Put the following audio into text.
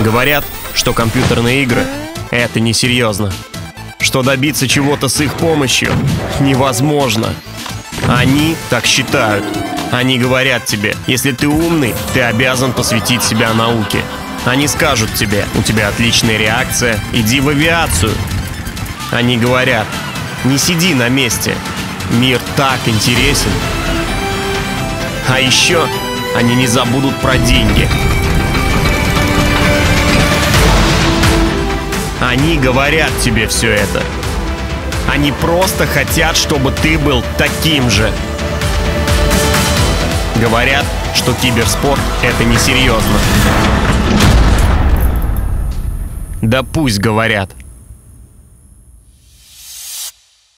Говорят, что компьютерные игры — это несерьезно, что добиться чего-то с их помощью невозможно. Они так считают. Они говорят тебе, если ты умный, ты обязан посвятить себя науке. Они скажут тебе, у тебя отличная реакция, иди в авиацию. Они говорят, не сиди на месте, мир так интересен. А еще они не забудут про деньги. Они говорят тебе все это. Они просто хотят, чтобы ты был таким же. Говорят, что киберспорт — это несерьезно. Да пусть говорят.